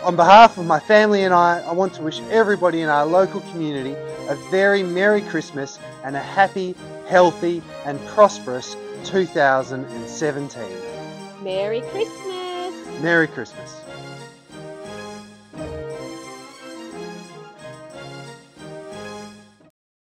On behalf of my family and I want to wish everybody in our local community a very Merry Christmas and a happy, healthy and prosperous 2017. Merry Christmas! Merry Christmas.